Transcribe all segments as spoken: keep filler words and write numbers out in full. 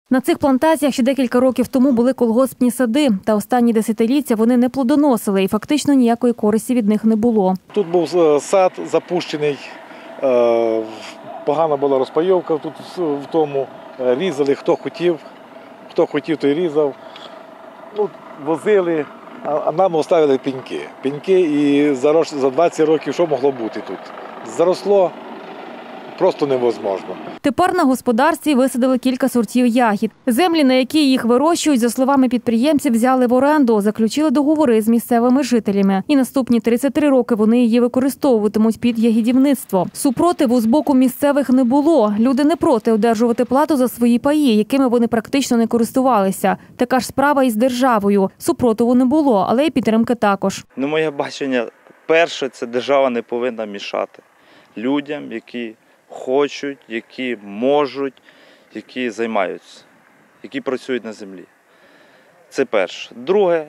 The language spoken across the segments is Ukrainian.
На цих плантаціях ще декілька років тому були колгоспні сади, та останні десятиліття вони не плодоносили і фактично ніякої користі від них не було. Тут був сад запущений, погана була розпайовка тут в тому, різали хто хотів, хто хотів, той різав. Ну, возили, а нам оставили пеньки. Пеньки і за двадцять років що могло бути тут? Заросло просто невозможно. Тепер на господарстві висадили кілька сортів ягід. Землі, на які їх вирощують, за словами підприємців, взяли в оренду, заключили договори з місцевими жителями. І наступні тридцять три роки вони її використовуватимуть під ягідівництво. Супротиву з боку місцевих не було. Люди не проти одержувати плату за свої паї, якими вони практично не користувалися. Така ж справа і з державою. Супротиву не було, але й підтримки також. Ну, моє бачення, перше, це держава не повинна мішати людям, які хочуть, які можуть, які займаються, які працюють на землі. Це перше. Друге,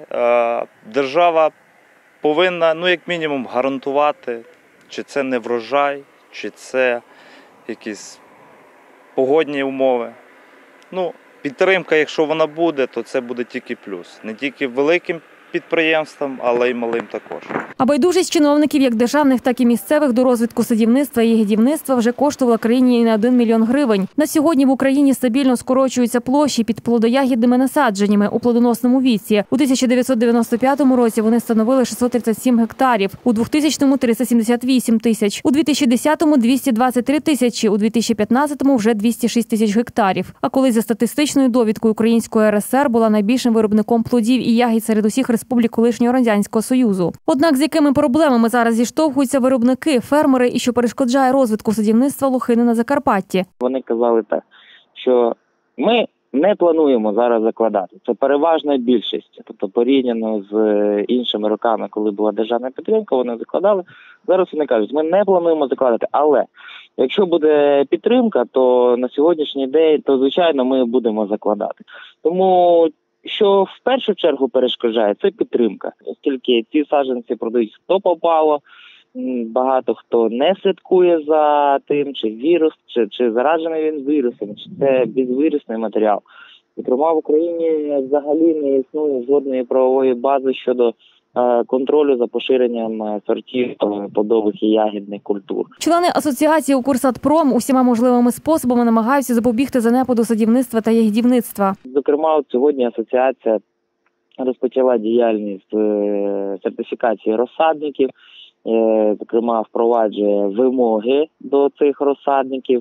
держава повинна, ну, як мінімум, гарантувати, чи це не врожай, чи це якісь погодні умови. Ну, підтримка, якщо вона буде, то це буде тільки плюс. Не тільки великим підприємствам, але й малим також. А байдужість чиновників, як державних, так і місцевих, до розвитку садівництва і ягідівництва вже коштувала країні і на один мільйон гривень. На сьогодні в Україні стабільно скорочуються площі під плодоягідними насадженнями у плодоносному віці. У тисяча дев'ятсот дев'яносто п'ятому році вони становили шістсот тридцять сім гектарів, у двохтисячному – триста сімдесят вісім тисяч, у дві тисячі десятому – двісті двадцять три тисячі, у дві тисячі п'ятнадцятому – вже двісті шість тисяч гектарів. А коли за статистичною довідкою Української РСР була найбільшим виробником плодів і ягід серед усіх республік колишнього Радянського Союзу. Однак з якими проблемами зараз зіштовхуються виробники, фермери і що перешкоджає розвитку садівництва лохини на Закарпатті? Вони казали так, що ми не плануємо зараз закладати. Це переважна більшість. Тобто порівняно з іншими роками, коли була державна підтримка, вони закладали. Зараз вони кажуть, ми не плануємо закладати, але якщо буде підтримка, то на сьогоднішній день, то звичайно ми будемо закладати. Тому що в першу чергу перешкоджає, це підтримка. Оскільки ці саджанці продають хто попало, багато хто не слідкує за тим, чи вірус, чи, чи заражений він вірусом, чи це безвірусний матеріал. Зокрема, в Україні взагалі не існує жодної правової бази щодо контролю за поширенням сортів плодових і ягідних культур. Члени асоціації «Укрсадпром» усіма можливими способами намагаються запобігти занепаду садівництва та ягідівництва. Зокрема, от сьогодні асоціація розпочала діяльність сертифікації розсадників, зокрема впроваджує вимоги до цих розсадників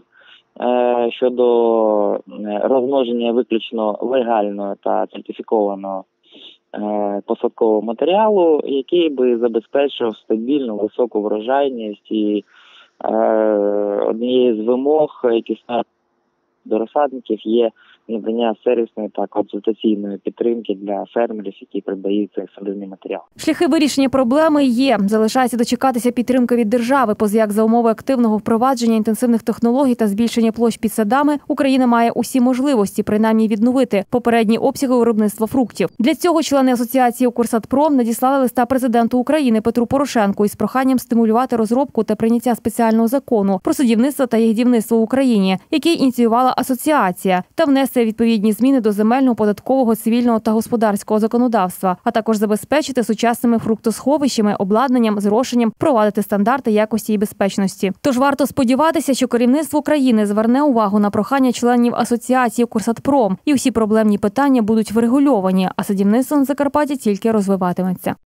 щодо розмноження виключно легального та сертифікованого посадкового матеріалу, який би забезпечив стабільну високу врожайність. І е, однією з вимог, які ставлять до розсадників, є надання сервісної та консультаційної підтримки для фермерів, які придбають цей садивний матеріал. Шляхи вирішення проблеми є. Залишається дочекатися підтримки від держави, поза як за умови активного впровадження інтенсивних технологій та збільшення площ під садами Україна має усі можливості, принаймні відновити попередні обсяги виробництва фруктів. Для цього члени асоціації «Укрсадпром» надіслали листа президенту України Петру Порошенку із проханням стимулювати розробку та прийняття спеціального закону про садівництво та ягідівництво в Україні, який ініціювала асоціація, та внести відповідні зміни до земельного, податкового, цивільного та господарського законодавства, а також забезпечити сучасними фруктосховищами, обладнанням, зрошенням, провадити стандарти якості і безпечності. Тож варто сподіватися, що керівництво країни зверне увагу на прохання членів асоціації «Укрсадпром» і всі проблемні питання будуть врегульовані, а садівництво на Закарпатті тільки розвиватиметься.